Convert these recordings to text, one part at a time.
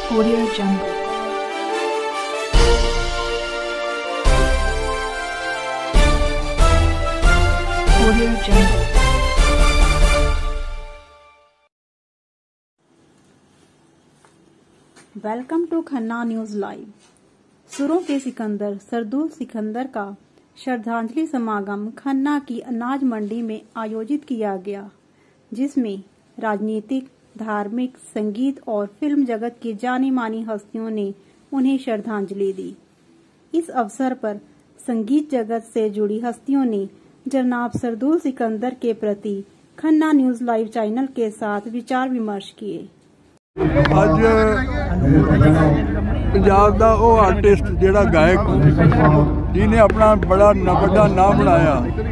Audio Jungle. Audio Jungle. Welcome to Khanna news live. सुरों के सिकंदर सरदूल सिकंदर का श्रद्धांजलि समागम खन्ना की अनाज मंडी में आयोजित किया गया, जिसमें राजनीतिक, धार्मिक, संगीत और फिल्म जगत की जानी मानी हस्तियों ने उन्हें श्रद्धांजलि दी। इस अवसर पर संगीत जगत से जुड़ी हस्तियों ने जनाब सरदूल सिकंदर के प्रति खन्ना न्यूज लाइव चैनल के साथ विचार विमर्श किए। ਅੱਜ ਪੰਜਾਬ ਦਾ ਉਹ ਆਰਟਿਸਟ ਜਿਹੜਾ ਗਾਇਕ ਜਿਹਨੇ ਆਪਣਾ ਬੜਾ ਵੱਡਾ ਨਾਮ ਬਣਾਇਆ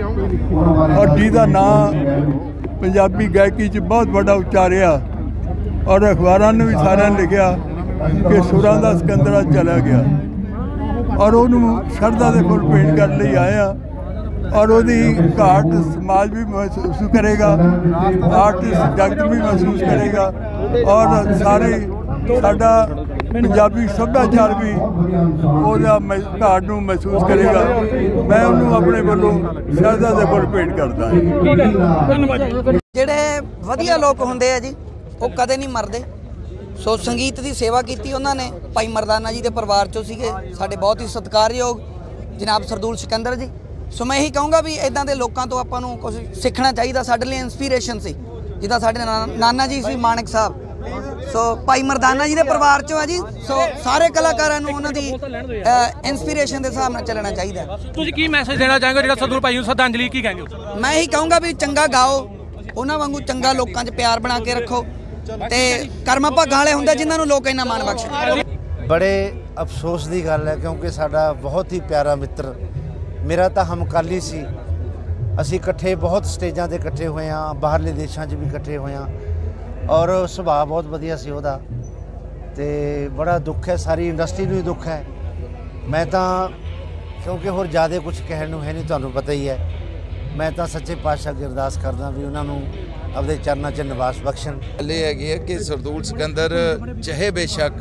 ਔਰ ਜਿਹਦਾ ਨਾਮ ਪੰਜਾਬੀ ਗਾਇਕੀ 'ਚ ਬਹੁਤ ਵੱਡਾ ਉਚਾਰਿਆ ਔਰ ਅਖਬਾਰਾਂ ਨੇ ਵੀ ਸਾਰਿਆਂ ਨੇ ਲਿਖਿਆ ਕਿ ਸੁਰਾਂ ਦਾ ਸਿਕੰਦਰ ਅੱਜ ਚਲਾ ਗਿਆ ਔਰ ਉਹਨੂੰ ਸ਼ਰਧਾ ਦੇ ਫੁੱਲ ਭੇਟ ਕਰਨ ਲਈ ਆਇਆ और ਉਹਦੀ घाट समाज भी महसूस करेगा, आर्टिस्ट जगत भी महसूस करेगा और सारे साडा पंजाबी सभ्याचार भी ਉਹਦਾ घाट ਨੂੰ महसूस करेगा। मैं ਉਹਨੂੰ ਆਪਣੇ ਵੱਲੋਂ ਸ਼ਰਧਾ ਦੇ ਫੁੱਲ ਭੇਟ ਕਰਦਾ ਹਾਂ। ਜਿਹੜੇ ਵਧੀਆ ਲੋਕ ਹੁੰਦੇ ਆ ਜੀ ਉਹ ਕਦੇ ਨਹੀਂ ਮਰਦੇ। ਸੋ ਸੰਗੀਤ ਦੀ ਸੇਵਾ ਕੀਤੀ ਉਹਨਾਂ ਨੇ। ਭਾਈ ਮਰਦਾਨਾ ਜੀ ਦੇ ਪਰਿਵਾਰ ਚੋਂ ਸੀਗੇ, ਸਾਡੇ ਬਹੁਤ ਹੀ ਸਤਿਕਾਰਯੋਗ ਜਨਾਬ ਸਰਦੂਲ ਸਿਕੰਦਰ ਜੀ। ਸੋ ਮੈਂ ਇਹੀ ਕਹੂੰਗਾ ਵੀ ਇੱਦਾਂ ਦੇ ਲੋਕਾਂ ਤੋਂ ਆਪਾਂ ਨੂੰ ਕੁਝ ਸਿੱਖਣਾ ਚਾਹੀਦਾ। ਸਾਡੇ ਲਈ ਇੰਸਪੀਰੇਸ਼ਨ ਸੀ, ਜਿੱਦਾਂ ਸਾਡੇ ਨਾਨਾ ਜੀ ਸੀ ਮਾਨਕ ਸਾਹਿਬ। ਸੋ ਭਾਈ ਮਰਦਾਨਾ ਜੀ ਦੇ ਪਰਿਵਾਰ ਚੋਂ ਆ ਜੀ। ਸੋ ਸਾਰੇ ਕਲਾਕਾਰਾਂ ਨੂੰ ਉਹਨਾਂ ਦੀ ਇੰਸਪੀਰੇਸ਼ਨ ਦੇ ਹਿਸਾਬ ਨਾਲ ਚੱਲਣਾ ਚਾਹੀਦਾ। ਤੁਸੀਂ ਕੀ ਮੈਸੇਜ ਦੇਣਾ ਚਾਹੋਗੇ ਜਿਹੜਾ ਸਰਦੂਲ ਭਾਈ ਨੂੰ ਸ਼ਰਧਾਂਜਲੀ ਕੀ ਕਹਾਂਗੇ? ਮੈਂ ਇਹੀ ਕਹੂੰਗਾ ਵੀ ਚੰਗਾ ਗਾਓ, ਉਹਨਾਂ ਵਾਂਗੂ ਚੰਗਾ ਲੋਕਾਂ 'ਚ ਪਿਆਰ ਬਣਾ ਕੇ ਰੱਖੋ ਤੇ ਕਰਮਾਂ ਭਾਗਾਂ ਵਾਲੇ ਹੁੰਦੇ ਜਿਨ੍ਹਾਂ ਨੂੰ ਲੋਕ ਇੰਨਾ ਮਾਣ ਬਖਸ਼ਣ। बड़े अफसोस की गल है क्योंकि साडा बहुत ही प्यारा मित्र, मेरा तो हमकाली सी, असी इकट्ठे बहुत स्टेजां ते इकट्ठे हुए हाँ, बाहरले देशों भी इकट्ठे हुए हाँ और सुभाव बहुत वधिया सी उहदा। ते बड़ा दुख है, सारी इंडस्ट्री नूं ही दुख है। मैं तो क्योंकि होर ज़्यादा कुछ कहण नूं है नहीं, तुहानूं पता ही है। मैं तो सच्चे पातशाह की अरदास करदा भी उन्होंने अपने चरणों च निवास बख्शण। गल ये है कि सरदूल सिकंदर चाहे बेशक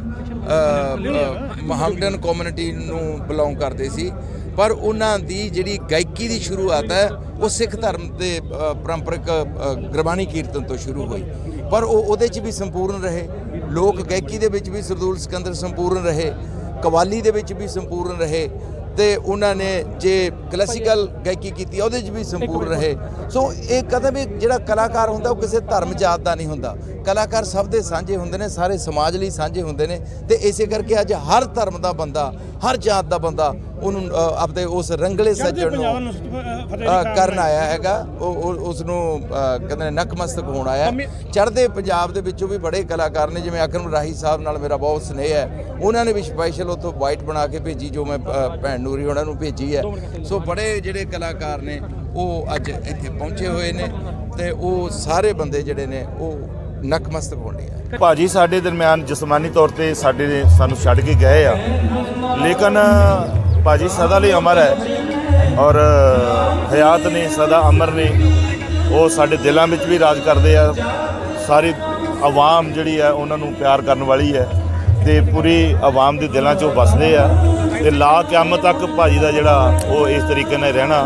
ਮੁਹੰਮਡਨ ਕਮਿਊਨਿਟੀ ਨੂੰ ਬਿਲੋਂਗ ਕਰਦੇ ਸੀ, ਪਰ ਉਹਨਾਂ ਦੀ ਜਿਹੜੀ ਗਾਇਕੀ ਦੀ ਸ਼ੁਰੂਆਤ ਹੈ ਉਹ ਸਿੱਖ ਧਰਮ ਦੇ ਪਰੰਪਰਿਕ ਗੁਰਬਾਣੀ ਕੀਰਤਨ ਤੋਂ ਸ਼ੁਰੂ ਹੋਈ, ਪਰ ਉਹ ਉਹਦੇ 'ਚ ਵੀ ਸੰਪੂਰਨ ਰਹੇ। ਲੋਕ ਗਾਇਕੀ ਦੇ ਵਿੱਚ ਵੀ ਸਰਦੂਲ ਸਿਕੰਦਰ ਸੰਪੂਰਨ ਰਹੇ, ਕਵਾਲੀ ਦੇ ਵਿੱਚ ਵੀ ਸੰਪੂਰਨ ਰਹੇ ਤੇ ਉਹਨਾਂ ਨੇ ਜੇ ਕਲਾਸੀਕਲ ਗਾਇਕੀ ਕੀਤੀ ਉਹਦੇ 'ਚ ਵੀ ਸੰਪੂਰਨ ਰਹੇ। ਸੋ ਇਹ ਕਦੇ ਵੀ ਜਿਹੜਾ ਕਲਾਕਾਰ ਹੁੰਦਾ ਉਹ ਕਿਸੇ ਧਰਮ ਜਾਤ ਦਾ ਨਹੀਂ ਹੁੰਦਾ। ਕਲਾਕਾਰ ਸਭ ਦੇ ਸਾਂਝੇ ਹੁੰਦੇ ਨੇ, ਸਾਰੇ ਸਮਾਜ ਲਈ ਸਾਂਝੇ ਹੁੰਦੇ ਨੇ ਤੇ ਇਸੇ ਕਰਕੇ ਅੱਜ ਹਰ ਧਰਮ ਦਾ ਬੰਦਾ, ਹਰ ਜਾਤ ਦਾ ਬੰਦਾ ਉਹਨੂੰ ਆਪਦੇ ਉਸ ਰੰਗਲੇ ਸੱਜਣ ਨੂੰ ਕਰਨ ਆਇਆ ਹੈਗਾ। ਉਸ ਨੂੰ ਕਹਿੰਦੇ ਨਕਮਸਤਕ ਹੋਣ ਆਇਆ। ਚੜ੍ਹਦੇ ਪੰਜਾਬ ਦੇ ਵਿੱਚੋਂ ਵੀ ਬੜੇ ਕਲਾਕਾਰ ਨੇ, ਜਿਵੇਂ ਅਕਰਮ ਰਾਹੀ ਸਾਹਿਬ ਨਾਲ ਮੇਰਾ ਬਹੁਤ ਸਨੇਹ ਹੈ। ਉਹਨਾਂ ਨੇ ਵੀ ਸਪੈਸ਼ਲ ਉੱਥੋਂ ਵਾਈਟ ਬਣਾ ਕੇ ਭੇਜੀ, ਜੋ ਮੈਂ ਭੈਣ ਨੂਰੀ ਉਹਨਾਂ ਨੂੰ ਭੇਜੀ ਹੈ। ਸੋ ਬੜੇ ਜਿਹੜੇ ਕਲਾਕਾਰ ਨੇ ਉਹ ਅੱਜ ਇੱਥੇ ਪਹੁੰਚੇ ਹੋਏ ਨੇ ਤੇ ਉਹ ਸਾਰੇ ਬੰਦੇ ਜਿਹੜੇ ਨੇ ਉਹ ਨਕਮਸਤਕ ਹੋਣੇ ਆ। ਭਾਜੀ ਸਾਡੇ ਦਰਮਿਆਨ ਜਿਸਮਾਨੀ ਤੌਰ ਤੇ ਸਾਨੂੰ ਛੱਡ ਕੇ ਗਏ ਆ, ਲੇਕਿਨ ਭਾਜੀ ਸਦਾ ਲਈ ਅਮਰ ਹੈ ਔਰ ਹਯਾਤ ਨੇ, ਸਦਾ ਅਮਰ ਨੇ। ਉਹ ਸਾਡੇ ਦਿਲਾਂ ਵਿੱਚ ਵੀ ਰਾਜ ਕਰਦੇ ਆ। ਸਾਰੀ ਆਵਾਮ ਜਿਹੜੀ ਹੈ ਉਹਨਾਂ ਨੂੰ ਪਿਆਰ ਕਰਨ ਵਾਲੀ ਹੈ ਤੇ ਪੂਰੀ ਆਵਾਮ ਦੇ ਦਿਲਾਂ 'ਚ ਉਹ ਵੱਸਦੇ ਆ ਤੇ ਲਾ ਕਿਆਮਤ ਤੱਕ ਭਾਜੀ ਦਾ ਜਿਹੜਾ ਉਹ ਇਸ ਤਰੀਕੇ ਨਾਲ ਰਹਿਣਾ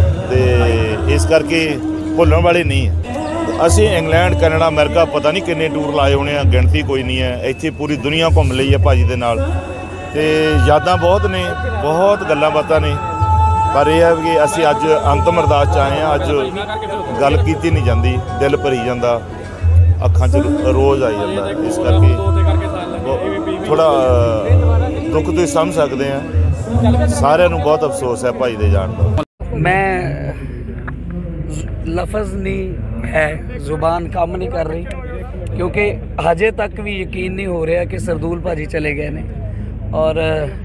ਤੇ ਇਸ ਕਰਕੇ ਭੁੱਲਣ ਵਾਲੇ ਨਹੀਂ ਹੈ। ਅਸੀਂ ਇੰਗਲੈਂਡ, ਕੈਨੇਡਾ, ਅਮਰੀਕਾ ਪਤਾ ਨਹੀਂ ਕਿੰਨੇ ਟੂਰ ਲਾਏ ਹੋਣੇ ਆ, ਗਿਣਤੀ ਕੋਈ ਨਹੀਂ ਹੈ। ਇੱਥੇ ਪੂਰੀ ਦੁਨੀਆ ਘੁੰਮ ਲਈ ਹੈ ਭਾਜੀ ਦੇ ਨਾਲ ਤੇ ਯਾਦਾਂ ਬਹੁਤ ਨੇ, ਬਹੁਤ ਗੱਲਾਂ ਬਾਤਾਂ ਨੇ, ਪਰ ਇਹ ਹੈ ਕਿ ਅਸੀਂ ਅੱਜ ਅੰਤਮ ਅਰਦਾਸ 'ਚ ਆਏ ਹਾਂ। ਅੱਜ ਗੱਲ ਕੀਤੀ ਨਹੀਂ ਜਾਂਦੀ, ਦਿਲ ਭਰੀ ਜਾਂਦਾ, ਅੱਖਾਂ 'ਚ ਰੋਜ਼ ਆਈ ਜਾਂਦਾ। ਇਸ ਕਰਕੇ ਥੋੜ੍ਹਾ ਦੁੱਖ ਤੁਸੀਂ ਸਮਝ ਸਕਦੇ ਆ। ਸਾਰਿਆਂ ਨੂੰ ਬਹੁਤ ਅਫਸੋਸ ਹੈ ਭਾਈ ਦੇ ਜਾਣ ਦਾ। ਮੈਂ ਲਫ਼ਜ਼ ਨਹੀਂ ਹੈ, ਜ਼ੁਬਾਨ ਕੰਮ ਨਹੀਂ ਕਰ ਰਹੀ ਕਿਉਂਕਿ ਹਜੇ ਤੱਕ ਵੀ ਯਕੀਨ ਨਹੀਂ ਹੋ ਰਿਹਾ ਕਿ ਸਰਦੂਲ ਭਾਜੀ ਚਲੇ ਗਏ ਨੇ ਔਰ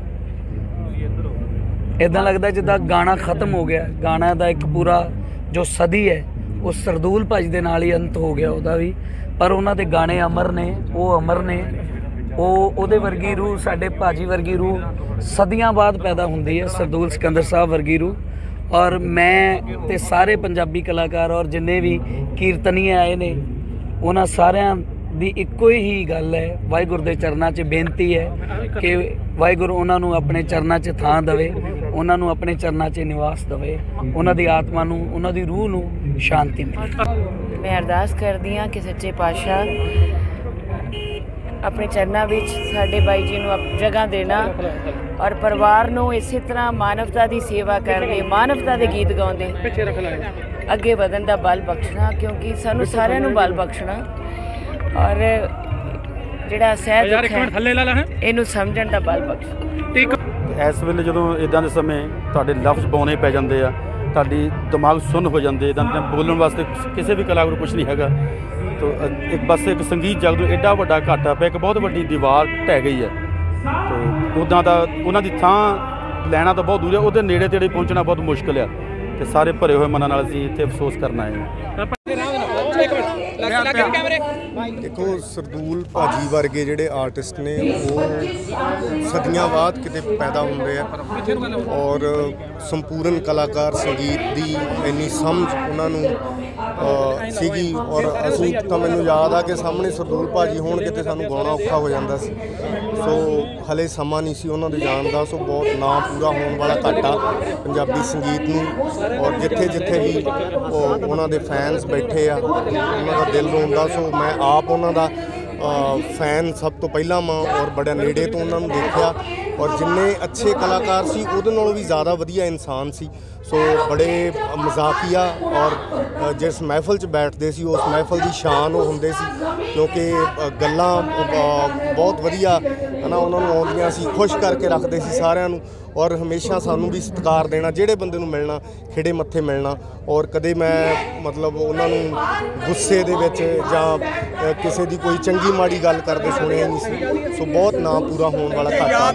ਇੱਦਾਂ ਲੱਗਦਾ ਜਿੱਦਾਂ ਗਾਣਾ ਖਤਮ ਹੋ ਗਿਆ। ਗਾਣਾ ਦਾ ਇੱਕ ਪੂਰਾ ਜੋ ਸਦੀ ਹੈ ਉਹ ਸਰਦੂਲ ਭਾਜੀ ਦੇ ਨਾਲ ਹੀ ਅੰਤ ਹੋ ਗਿਆ ਉਹਦਾ ਵੀ, ਪਰ ਉਹਨਾਂ ਦੇ ਗਾਣੇ ਅਮਰ ਨੇ, ਉਹ ਅਮਰ ਨੇ। ਉਹਦੇ ਵਰਗੀ ਰੂਹ, ਸਾਡੇ ਭਾਜੀ ਵਰਗੀ ਰੂਹ ਸਦੀਆਂ ਬਾਅਦ ਪੈਦਾ ਹੁੰਦੀ ਹੈ, ਸਰਦੂਲ ਸਿਕੰਦਰ ਸਾਹਿਬ ਵਰਗੀ ਰੂਹ। ਔਰ ਮੈਂ ਤੇ ਸਾਰੇ ਪੰਜਾਬੀ ਕਲਾਕਾਰ ਔਰ ਜਿੰਨੇ ਵੀ ਕੀਰਤਨੀਏ ਆਏ ਨੇ ਉਹਨਾਂ ਸਾਰਿਆਂ ਵੀ ਇੱਕੋ ਹੀ ਗੱਲ ਹੈ, ਵਾਹਿਗੁਰੂ ਦੇ ਚਰਨਾਂ 'ਚ ਬੇਨਤੀ ਹੈ ਕਿ ਵਾਹਿਗੁਰੂ ਉਹਨਾਂ ਨੂੰ ਆਪਣੇ ਚਰਨਾਂ 'ਚ ਥਾਂ ਦੇਵੇ, ਉਹਨਾਂ ਨੂੰ ਆਪਣੇ ਚਰਨਾਂ 'ਚ ਨਿਵਾਸ ਦੇਵੇ, ਉਹਨਾਂ ਦੀ ਆਤਮਾ ਨੂੰ, ਉਹਨਾਂ ਦੀ ਰੂਹ ਨੂੰ ਸ਼ਾਂਤੀ ਮਿਲੇ। ਮੈਂ ਅਰਦਾਸ ਕਰਦੀ ਹਾਂ ਕਿ ਸੱਚੇ ਪਾਤਸ਼ਾਹ ਆਪਣੇ ਚਰਨਾਂ ਵਿੱਚ ਸਾਡੇ ਬਾਈ ਜੀ ਨੂੰ ਜਗ੍ਹਾ ਦੇਣਾ ਔਰ ਪਰਿਵਾਰ ਨੂੰ ਇਸੇ ਤਰ੍ਹਾਂ ਮਾਨਵਤਾ ਦੀ ਸੇਵਾ ਕਰਦੇ, ਮਾਨਵਤਾ ਦੇ ਗੀਤ ਗਾਉਂਦੇ ਅੱਗੇ ਵਧਣ ਦਾ ਬਲ ਬਖਸ਼ਣਾ, ਕਿਉਂਕਿ ਸਾਨੂੰ ਸਾਰਿਆਂ ਨੂੰ ਬਲ ਬਖਸ਼ਣਾ ਔਰ ਜਿਹੜਾ ਸਹਿਜ ਦੁੱਖ ਹੈ ਇਹਨੂੰ ਸਮਝਣ ਦਾ ਬਲ ਬਖਸ਼ਣਾ। ਇਸ ਵੇਲੇ ਜਦੋਂ ਇਦਾਂ ਦੇ ਸਮੇਂ ਤੁਹਾਡੇ ਲਫ਼ਜ਼ ਪਾਉਣੇ ਪੈ ਜਾਂਦੇ ਆ, ਤੁਹਾਡੀ ਦਿਮਾਗ ਸੁੰਨ ਹੋ ਜਾਂਦੇ, ਇੱਦਾਂ ਬੋਲਣ ਵਾਸਤੇ ਕਿਸੇ ਵੀ ਕਲਾਕਾਰ ਕੁਛ ਨਹੀਂ ਹੈਗਾ। ਤੋ ਇੱਕ ਬਸ ਇੱਕ ਸੰਗੀਤ ਜਗਤ ਨੂੰ ਐਡਾ ਵੱਡਾ ਘਾਟਾ ਪਿਆ, ਇੱਕ ਬਹੁਤ ਵੱਡੀ ਦੀਵਾਰ ਢਹਿ ਗਈ ਹੈ। ਤੋ ਉੱਦਾਂ ਦਾ ਉਹਨਾਂ ਦੀ ਥਾਂ ਲੈਣਾ ਤਾਂ ਬਹੁਤ ਦੂਰ ਹੈ, ਉਹਦੇ ਨੇੜੇ ਤੇੜੇ ਪਹੁੰਚਣਾ ਬਹੁਤ ਮੁਸ਼ਕਿਲ ਆ। ਤੇ ਸਾਰੇ ਭਰੇ ਹੋਏ ਮਨਾਂ ਨਾਲ ਅਸੀਂ ਇੱਥੇ ਅਫਸੋਸ ਕਰਨਾ ਹੈ। ਦੇਖੋ, ਸਰਦੂਲ ਭਾਜੀ ਵਰਗੇ ਜਿਹੜੇ ਆਰਟਿਸਟ ਨੇ ਉਹ ਸਦੀਆਂ ਬਾਅਦ ਕਿਤੇ ਪੈਦਾ ਹੁੰਦੇ ਆ ਔਰ ਸੰਪੂਰਨ ਕਲਾਕਾਰ, ਸੰਗੀਤ ਦੀ ਇੰਨੀ ਸਮਝ ਉਹਨਾਂ ਨੂੰ ਸੀਗੀ। ਔਰ ਅਸੀਂ ਤਾਂ, ਮੈਨੂੰ ਯਾਦ ਆ ਕਿ ਸਾਹਮਣੇ ਸਰਦੂਲ ਭਾਜੀ ਹੋਣਗੇ ਤੇ ਸਾਨੂੰ ਗਾਉਣਾ ਔਖਾ ਹੋ ਜਾਂਦਾ ਸੀ। ਸੋ ਹਲੇ ਸਮਾਂ ਨਹੀਂ ਸੀ ਉਹਨਾਂ ਦੇ ਜਾਣ ਦਾ। ਸੋ ਬਹੁਤ ਨਾਂ ਪੂਰਾ ਹੋਣ ਵਾਲਾ ਘਾਟਾ ਪੰਜਾਬੀ ਸੰਗੀਤ ਨੂੰ, ਔਰ ਜਿੱਥੇ ਜਿੱਥੇ ਵੀ ਉਹਨਾਂ ਦੇ ਫੈਨਸ ਬੈਠੇ ਆ ਉਹਨਾਂ ਦਾ ਦਿਲ ਰੋਂਦਾ। ਸੋ ਮੈਂ ਆਪ ਉਹਨਾਂ ਦਾ ਫੈਨ ਸਭ ਤੋਂ ਪਹਿਲਾਂ ਮਾਂ ਔਰ ਬੜਾ ਨੇੜੇ ਤੋਂ ਉਹਨਾਂ ਨੂੰ ਦੇਖਿਆ, ਔਰ ਜਿੰਨੇ ਅੱਛੇ ਕਲਾਕਾਰ ਸੀ ਉਹਦੇ ਨਾਲੋਂ ਵੀ ਜ਼ਿਆਦਾ ਵਧੀਆ ਇਨਸਾਨ ਸੀ। ਸੋ ਬੜੇ ਮਜ਼ਾਕੀਆ ਔਰ ਜਿਸ ਮਹਿਫਲ 'ਚ ਬੈਠਦੇ ਸੀ ਉਸ ਮਹਿਫਲ ਦੀ ਸ਼ਾਨ ਉਹ ਹੁੰਦੇ ਸੀ, ਕਿਉਂਕਿ ਗੱਲਾਂ ਬਹੁਤ ਵਧੀਆ ਹੈ ਨਾ ਉਹਨਾਂ ਨੂੰ ਆਉਂਦੀਆਂ ਸੀ, ਖੁਸ਼ ਕਰਕੇ ਰੱਖਦੇ ਸੀ ਸਾਰਿਆਂ ਨੂੰ, ਔਰ ਹਮੇਸ਼ਾ ਸਾਨੂੰ ਵੀ ਸਤਿਕਾਰ ਦੇਣਾ, ਜਿਹੜੇ ਬੰਦੇ ਨੂੰ ਮਿਲਣਾ ਖਿੜੇ ਮੱਥੇ ਮਿਲਣਾ। ਔਰ ਕਦੇ ਮੈਂ ਮਤਲਬ ਉਹਨਾਂ ਨੂੰ ਗੁੱਸੇ ਦੇ ਵਿੱਚ ਜਾਂ ਕਿਸੇ ਦੀ ਕੋਈ ਚੰਗੀ ਮਾੜੀ ਗੱਲ ਕਰਦੇ ਸੁਣਿਆ ਨਹੀਂ ਸੀ। ਸੋ ਬਹੁਤ ਨਾਂ ਪੂਰਾ ਹੋਣ ਵਾਲਾ ਘਾਟਾ।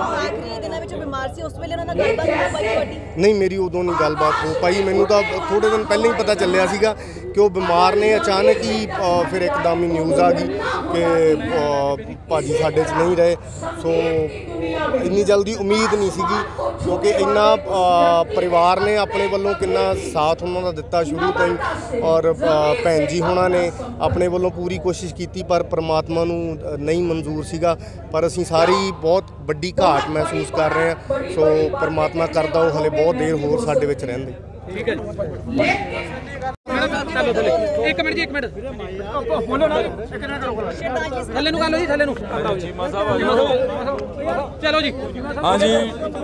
ਨਹੀਂ, ਮੇਰੀ ਉਦੋਂ ਨਹੀਂ ਗੱਲਬਾਤ ਹੋ ਪਾਈ। ਮੈਨੂੰ ਤਾਂ ਥੋੜ੍ਹੇ ਦਿਨ ਪਹਿਲਾਂ ਹੀ ਪਤਾ ਚੱਲਿਆ ਸੀਗਾ ਕਿ ਉਹ ਬਿਮਾਰ ਨੇ। ਅਚਾਨਕ ਹੀ ਫਿਰ ਇੱਕਦਮ ਹੀ ਨਿਊਜ਼ ਆ ਗਈ ਕਿ ਭਾਜੀ ਸਾਡੇ 'ਚ ਨਹੀਂ ਰਹੇ। ਸੋ ਇੰਨੀ ਜਲਦੀ ਉਮੀਦ ਨਹੀਂ ਸੀਗੀ, ਕਿਉਂਕਿ ਇੰਨਾ ਪਰਿਵਾਰ ਨੇ ਆਪਣੇ ਵੱਲੋਂ ਕਿੰਨਾ ਸਾਥ ਉਹਨਾਂ ਦਾ ਦਿੱਤਾ ਸ਼ੁਰੂ ਤੋਂ ਹੀ, ਔਰ ਭੈਣ ਜੀ ਹੋਣਾ ਨੇ ਆਪਣੇ ਵੱਲੋਂ ਪੂਰੀ ਕੋਸ਼ਿਸ਼ ਕੀਤੀ, ਪਰ ਪ੍ਰਮਾਤਮਾ ਨੂੰ ਨਹੀਂ ਮਨਜ਼ੂਰ ਸੀਗਾ। ਪਰ ਅਸੀਂ ਸਾਰੀ ਬਹੁਤ ਵੱਡੀ ਘਾਟ ਮਹਿਸੂਸ ਕਰ ਰਹੇ ਹਾਂ। ਸੋ ਪ੍ਰਮਾਤਮਾ ਕਰਦਾ ਉਹ ਹਲੇ ਬਹੁਤ ਦੇਰ ਹੋਰ ਸਾਡੇ ਵਿੱਚ ਰਹਿੰਦੇ। ਠੀਕ ਹੈ ਜੀ। ਇੱਕ ਮਿੰਟ ਜੀ, ਇੱਕ ਮਿੰਟ ਬੋਲੋ ਨਾ, ਥੱਲੇ ਨੂੰ ਕਰ ਲਓ ਜੀ, ਥੱਲੇ ਨੂੰ ਚਲੋ ਜੀ। ਹਾਂਜੀ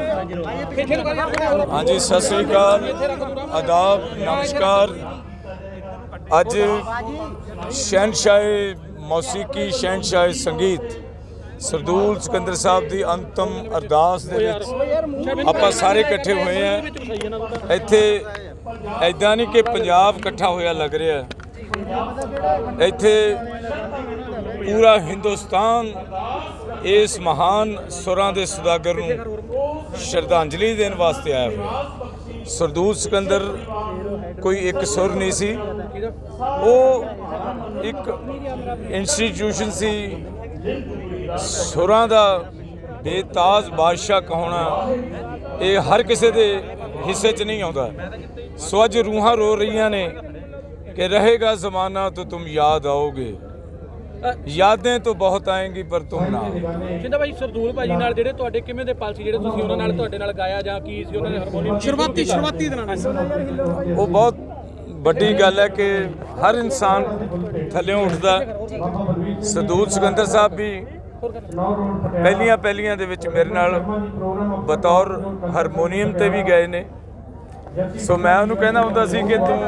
ਹਾਂਜੀ, ਸਤਿ ਸ੍ਰੀ ਅਕਾਲ, ਆਦਾਬ, ਨਮਸਕਾਰ। ਅੱਜ ਸ਼ਹਿਨਸ਼ਾਹੇ ਮੌਸੀਕੀ, ਸ਼ਹਿਨਸ਼ਾਹੇ ਸੰਗੀਤ ਸਰਦੂਲ ਸਿਕੰਦਰ ਸਾਹਿਬ ਦੀ ਅੰਤਮ ਅਰਦਾਸ ਦੇ ਵਿੱਚ ਆਪਾਂ ਸਾਰੇ ਇਕੱਠੇ ਹੋਏ ਹਾਂ। ਇੱਥੇ ਐਦਾਂ ਨਹੀਂ ਕਿ ਪੰਜਾਬ ਇਕੱਠਾ ਹੋਇਆ ਲੱਗ ਰਿਹਾ, ਇੱਥੇ ਪੂਰਾ ਹਿੰਦੁਸਤਾਨ ਇਸ ਮਹਾਨ ਸੁਰਾਂ ਦੇ ਸੁਦਾਗਰ ਨੂੰ ਸ਼ਰਧਾਂਜਲੀ ਦੇਣ ਵਾਸਤੇ ਆਇਆ ਹੋਇਆ। ਸਰਦੂਲ ਸਿਕੰਦਰ ਕੋਈ ਇੱਕ ਸੁਰ ਨਹੀਂ ਸੀ, ਉਹ ਇੱਕ ਇੰਸਟੀਟਿਊਸ਼ਨ ਸੀ। ਸੁਰਾਂ ਦਾ ਬੇਤਾਜ ਬਾਦਸ਼ਾਹ ਕਹਾਉਣਾ ਇਹ ਹਰ ਕਿਸੇ ਦੇ ਹਿੱਸੇ 'ਚ ਨਹੀਂ ਆਉਂਦਾ। ਸੋ ਅੱਜ ਰੂਹਾਂ ਰੋ ਰਹੀਆਂ ਨੇ ਕਿ ਰਹੇਗਾ ਜ਼ਮਾਨਾ तो तुम याद आओगे, यादें तो बहुत आएंगी पर तुम ना। ਜਿੰਦਾ ਭਾਈ ਸਰਦੂਲ ਭਾਜੀ ਨਾਲ ਜਿਹੜੇ ਤੁਹਾਡੇ ਕਿਵੇਂ ਦੇ ਪਲ ਸੀ, ਜਿਹੜੇ ਤੁਸੀਂ ਉਹਨਾਂ ਨਾਲ ਤੁਹਾਡੇ ਨਾਲ ਗਾਇਆ ਜਾਂ ਕੀ ਸੀ ਉਹਨਾਂ ਦੇ ਹਾਰਮੋਨੀਅਮ ਸ਼ੁਰੂਆਤੀ ਦਿਨਾਂ ਨਾਲ? ਉਹ ਬਹੁਤ ਵੱਡੀ ਗੱਲ ਹੈ ਕਿ ਹਰ ਇਨਸਾਨ ਥੱਲਿਓਂ ਉੱਠਦਾ। ਸਰਦੂਲ ਸਿਕੰਦਰ ਸਾਹਿਬ ਵੀ ਪਹਿਲੀਆਂ ਦੇ ਵਿੱਚ ਮੇਰੇ ਨਾਲ ਬਤੌਰ ਹਾਰਮੋਨੀਅਮ ਤੇ ਵੀ ਗਏ ਨੇ। ਸੋ ਮੈਂ ਉਹਨੂੰ ਕਹਿੰਦਾ ਹੁੰਦਾ ਸੀ ਕਿ ਤੂੰ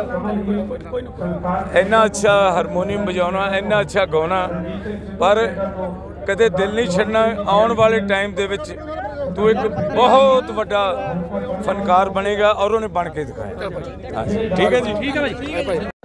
ਇੰਨਾ ਅੱਛਾ ਹਾਰਮੋਨੀਅਮ ਵਜਾਉਣਾ, ਇੰਨਾ ਅੱਛਾ ਗਾਉਣਾ, ਪਰ ਕਦੇ ਦਿਲ ਨਹੀਂ ਛੱਡਣਾ। ਆਉਣ ਵਾਲੇ ਟਾਈਮ ਦੇ ਵਿੱਚ ਤੂੰ ਇੱਕ ਬਹੁਤ ਵੱਡਾ ਫਨਕਾਰ ਬਣੇਗਾ, ਔਰ ਉਹਨੇ ਬਣ ਕੇ ਦਿਖਾਇਆ। ਠੀਕ ਹੈ ਜੀ, ਠੀਕ ਹੈ ਭਾਈ।